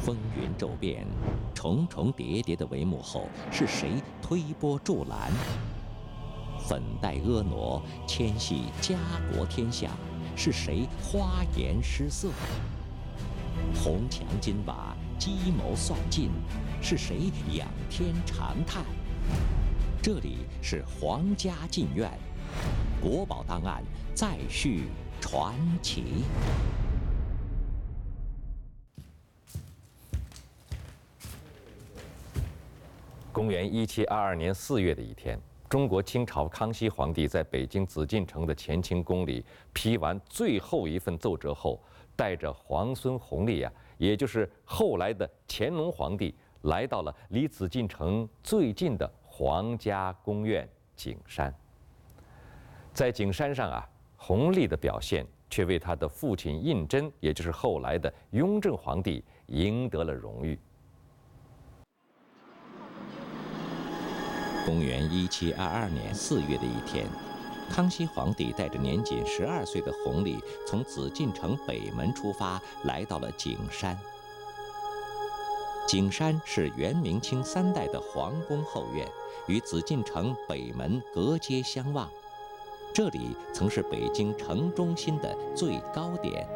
风云骤变，重重叠叠的帷幕后，是谁推波助澜？粉黛婀娜，牵系家国天下，是谁花颜失色？红墙金瓦，计谋算尽，是谁仰天长叹？这里是皇家禁苑，国宝档案再续传奇。 公元1722年4月的一天，中国清朝康熙皇帝在北京紫禁城的乾清宫里批完最后一份奏折后，带着皇孙弘历也就是后来的乾隆皇帝，来到了离紫禁城最近的皇家宫苑景山。在景山上弘历的表现却为他的父亲胤禛，也就是后来的雍正皇帝，赢得了荣誉。 公元1722年4月的一天，康熙皇帝带着年仅12岁的弘历从紫禁城北门出发，来到了景山。景山是元、明、清3代的皇宫后院，与紫禁城北门隔街相望。这里曾是北京城中心的最高点。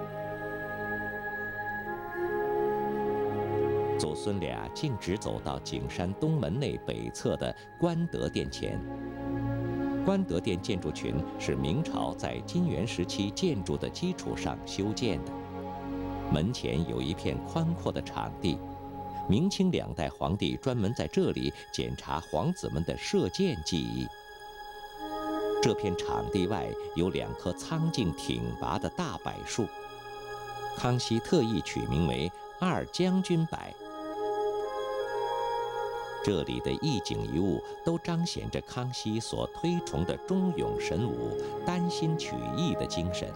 祖孙俩径直走到景山东门内北侧的官德殿前。官德殿建筑群是明朝在金元时期建筑的基础上修建的，门前有一片宽阔的场地，明清2代皇帝专门在这里检查皇子们的射箭技艺。这片场地外有2棵苍劲挺拔的大柏树，康熙特意取名为2将军柏。这里的一景一物都彰显着康熙所推崇的忠勇神武、丹心取义的精神。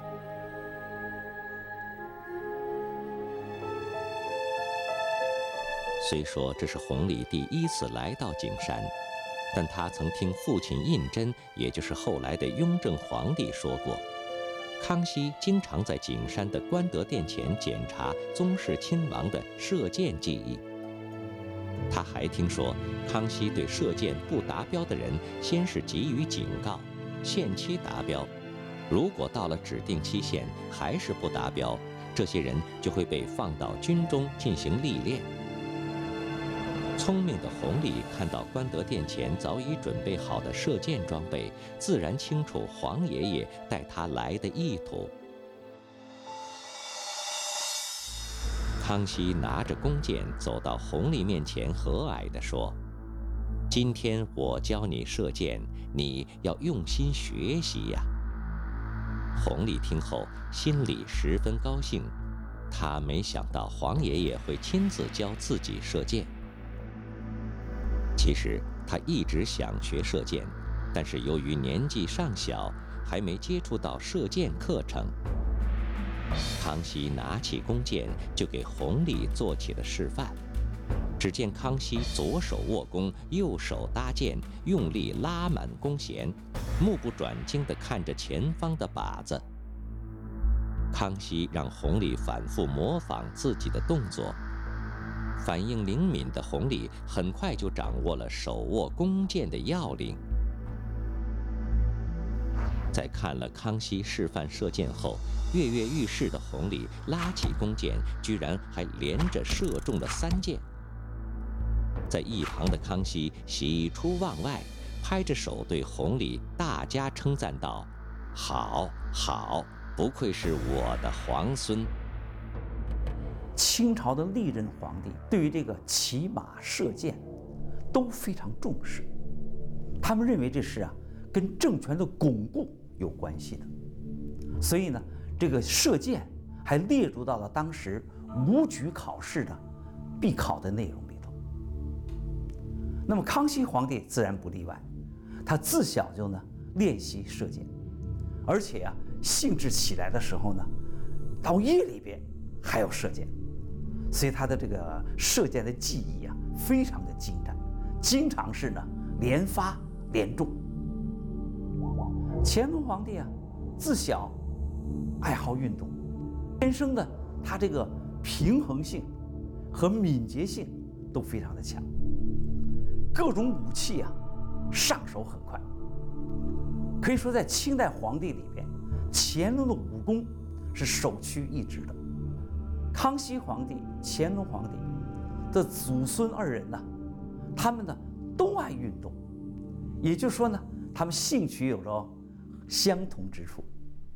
虽说这是弘历第1次来到景山，但他曾听父亲胤禛，也就是后来的雍正皇帝说过，康熙经常在景山的官德殿前检查宗室亲王的射箭技艺。他还听说，康熙对射箭不达标的人，先是给予警告，限期达标；如果到了指定期限还是不达标，这些人就会被放到军中进行历练。聪明的弘历看到官德殿前早已准备好的射箭装备，自然清楚皇爷爷带他来的意图。康熙拿着弓箭走到弘历面前，和蔼地说：“今天我教你射箭，你要用心学习呀。”弘历听后心里十分高兴，他没想到皇爷爷会亲自教自己射箭。其实他一直想学射箭，但是由于年纪尚小，还没接触到射箭课程。康熙拿起弓箭就给弘历做起了示范。只见康熙左手握弓，右手搭箭，用力拉满弓弦，目不转睛地看着前方的靶子。康熙让弘历反复模仿自己的动作，反应灵敏的弘历很快就掌握了手握弓箭的要领。在看了康熙示范射箭后，跃跃欲试的弘历拉起弓箭，居然还连着射中了3箭。在一旁的康熙喜出望外，拍着手对弘历大加称赞道：“好，好，不愧是我的皇孙。” 清朝的历任皇帝对于这个骑马射箭都非常重视，他们认为这是跟政权的巩固有关系的，所以呢，这个射箭还列入到了当时武举考试的必考的内容里头。那么康熙皇帝自然不例外，他自小就练习射箭，而且兴致起来的时候呢，到夜里边还要射箭，所以他的这个射箭的技艺非常的精湛，经常是连发连中。乾隆皇帝自小爱好运动，天生的他这个平衡性和敏捷性都非常的强，各种武器啊上手很快。可以说，在清代皇帝里边，乾隆的武功是首屈一指的。康熙皇帝、乾隆皇帝的祖孙二人呢，他们呢都爱运动，也就是说呢，他们兴趣有着相同之处。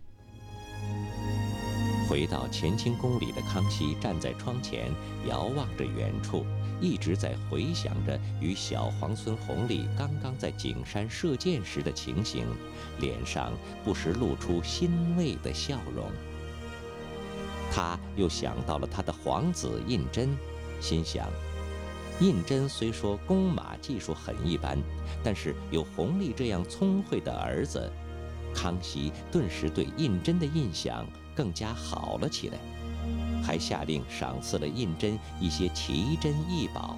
回到乾清宫里的康熙站在窗前，遥望着远处，一直在回想着与小皇孙弘历刚刚在景山射箭时的情形，脸上不时露出欣慰的笑容。他又想到了他的皇子胤禛，心想，胤禛虽说弓马技术很一般，但是有弘历这样聪慧的儿子，康熙顿时对胤禛的印象更加好了起来，还下令赏赐了胤禛一些奇珍异宝。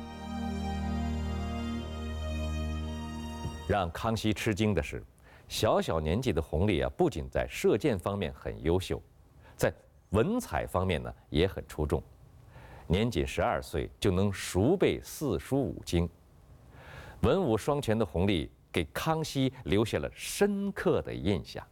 让康熙吃惊的是，小小年纪的弘历啊，不仅在射箭方面很优秀，在文采方面呢也很出众。年仅12岁就能熟背4书5经，文武双全的弘历给康熙留下了深刻的印象。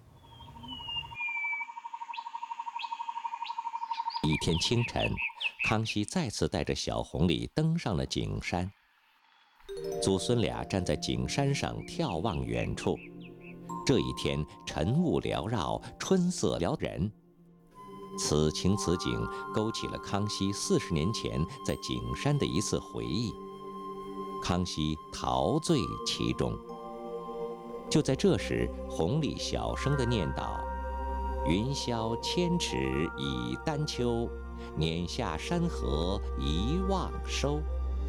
一天清晨，康熙再次带着小弘历登上了景山。祖孙俩站在景山上眺望远处。这一天晨雾缭绕，春色撩人。此情此景勾起了康熙40年前在景山的一次回忆。康熙陶醉其中。就在这时，弘历小声地念道：“云霄千尺已丹丘，碾下山河一望收。”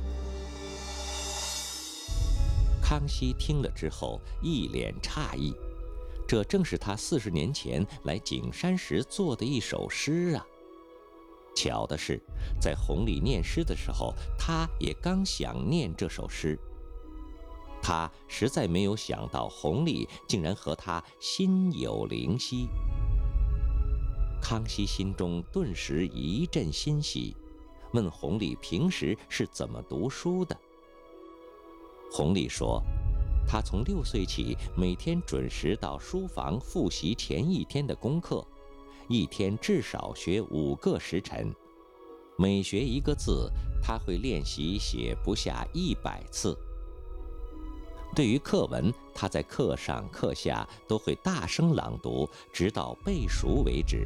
康熙听了之后一脸诧异，这正是他40年前来景山时做的一首诗啊。巧的是，在弘历念诗的时候，他也刚想念这首诗。他实在没有想到弘历竟然和他心有灵犀。康熙心中顿时一阵欣喜，问弘历平时是怎么读书的。弘历说，他从6岁起，每天准时到书房复习前一天的功课，一天至少学5个时辰，每学一个字，他会练习写不下100次。对于课文，他在课上课下都会大声朗读，直到背熟为止。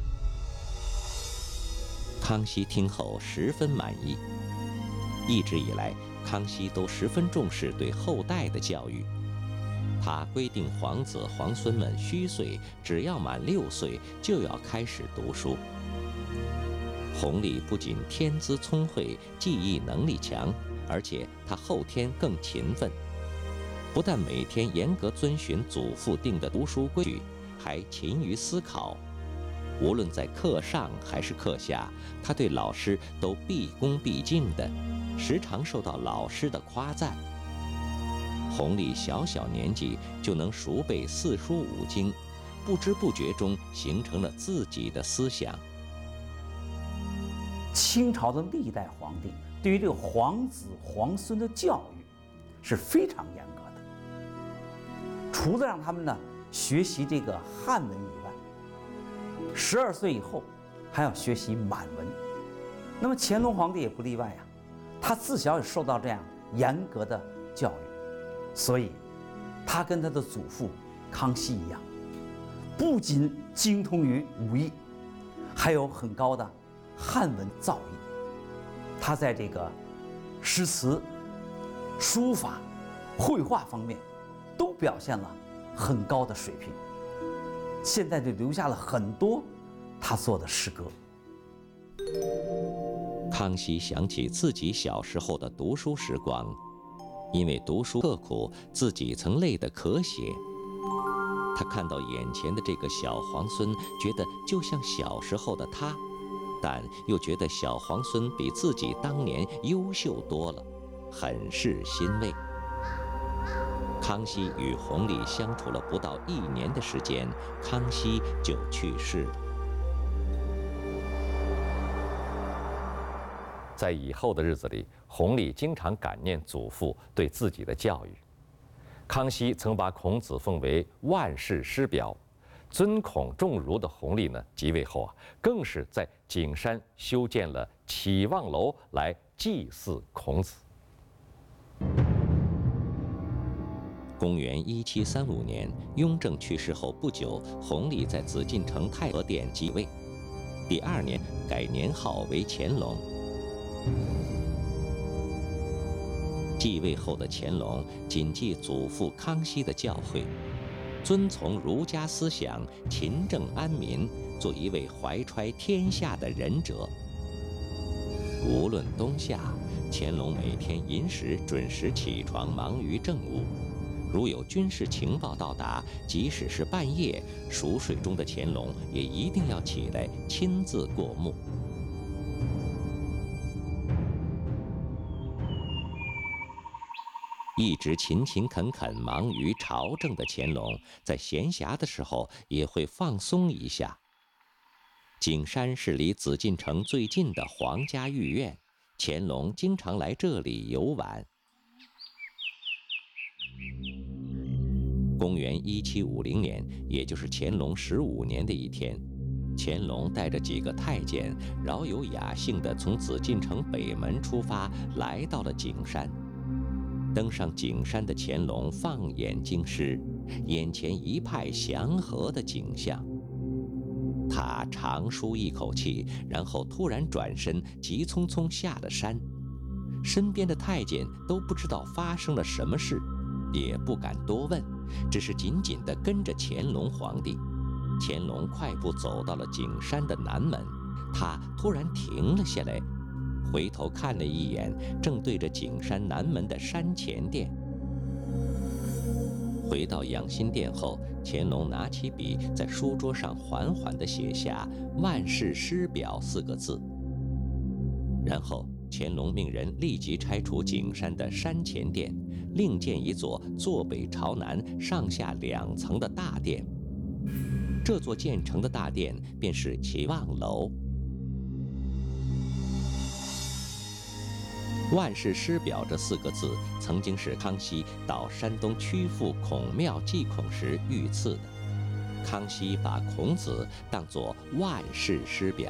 康熙听后十分满意。一直以来，康熙都十分重视对后代的教育。他规定皇子皇孙们虚岁只要满6岁就要开始读书。弘历不仅天资聪慧，记忆能力强，而且他后天更勤奋。不但每天严格遵循祖父定的读书规矩，还勤于思考。无论在课上还是课下，他对老师都毕恭毕敬的，时常受到老师的夸赞。弘历小年纪就能熟背4书5经，不知不觉中形成了自己的思想。 清朝的历代皇帝对于这个皇子皇孙的教育是非常严格的，除了让他们呢学习这个汉文以外，12岁以后还要学习满文。那么乾隆皇帝也不例外啊，他自小也受到这样严格的教育，所以他跟他的祖父康熙一样，不仅精通于武艺，还有很高的汉文造诣。他在这个诗词、书法、绘画方面都表现了很高的水平。现在就留下了很多他做的诗歌。 康熙想起自己小时候的读书时光，因为读书刻苦，自己曾累得咳血。他看到眼前的这个小皇孙，觉得就像小时候的他，但又觉得小皇孙比自己当年优秀多了，很是欣慰。康熙与弘历相处了不到1年的时间，康熙就去世了。 在以后的日子里，弘历经常感念祖父对自己的教育。康熙曾把孔子奉为万世师表，尊孔重儒的弘历呢，即位后更是在景山修建了启望楼来祭祀孔子。 公元1735年，雍正去世后不久，弘历在紫禁城太和殿即位。第2年改年号为乾隆。继位后的乾隆谨记祖父康熙的教诲，遵从儒家思想，勤政安民，做一位怀揣天下的仁者。无论冬夏，乾隆每天寅时准时起床，忙于政务。如有军事情报到达，即使是半夜，熟睡中的乾隆也一定要起来亲自过目。一直勤勤恳恳忙于朝政的乾隆，在闲暇的时候也会放松一下。景山是离紫禁城最近的皇家御苑，乾隆经常来这里游玩。公元1750年，也就是乾隆15年的一天，乾隆带着几个太监，饶有雅兴地从紫禁城北门出发，来到了景山。登上景山的乾隆放眼京师，眼前一派祥和的景象。他长舒一口气，然后突然转身，急匆匆下了山。身边的太监都不知道发生了什么事，也不敢多问，只是紧紧地跟着乾隆皇帝。乾隆快步走到了景山的南门，他突然停了下来，回头看了一眼，正对着景山南门的山前殿。回到养心殿后，乾隆拿起笔，在书桌上缓缓地写下“万世师表”4个字。然后，乾隆命人立即拆除景山的山前殿，另建一座坐北朝南、上下2层的大殿。这座建成的大殿便是启望楼。万世师表这4个字，曾经是康熙到山东曲阜孔庙祭孔时御赐的。康熙把孔子当作万世师表。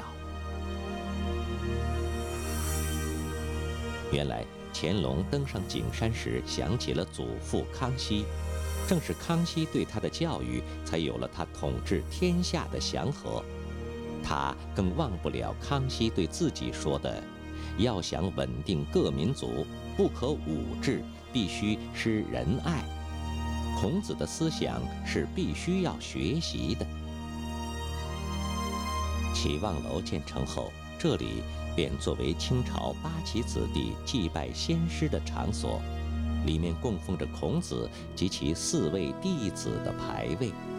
原来乾隆登上景山时，想起了祖父康熙，正是康熙对他的教育，才有了他统治天下的祥和。他更忘不了康熙对自己说的：要想稳定各民族，不可武治，必须施仁爱。孔子的思想是必须要学习的。启望楼建成后，这里便作为清朝8旗子弟祭拜先师的场所，里面供奉着孔子及其4位弟子的牌位。